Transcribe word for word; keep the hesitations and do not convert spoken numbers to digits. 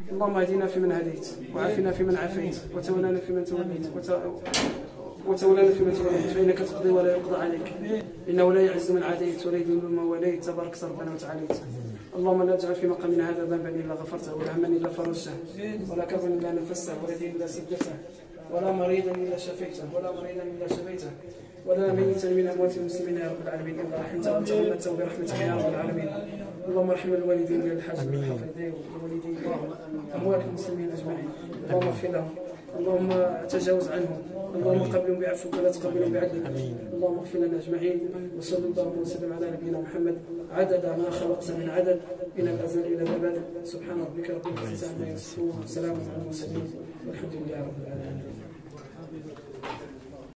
اللهم اهدنا فيمن هديت، وعافنا فيمن عافيت، وتولنا فيمن توليت، وتولنا فيمن توليت، فإنك تقضي ولا يقضى عليك، إنه لا يعز من عاديت ولا يذل من واليت، تبارك ربنا وتعاليت. اللهم لا تجعل في مقامنا هذا ذنبا إلا غفرته، ولا هما إلا فرجته، ولا كربا إلا نفسته، ولا دين إلا سدته، ولا مريضا إلا شفيته، ولا مريضا إلا شفيته، ولا ميتا من اموات المسلمين يا رب العالمين الا رحمته وتغمدته برحمتك يا رب العالمين. اللهم ارحم الوالدين ديال الحاج والحفيدين والوالدين اموات المسلمين اجمعين، اللهم اغفر لهم، اللهم تجاوز عنهم، اللهم قبلهم بعفوك ولا تقبلهم بعدلك، اللهم اغفر لنا اجمعين. وصلى الله وسلم على نبينا محمد عدد ما خلقت من عدد من الازل الى الابد. سبحان ربك رب العزه عما يصفون وسلام على المرسلين والحمد لله رب العالمين.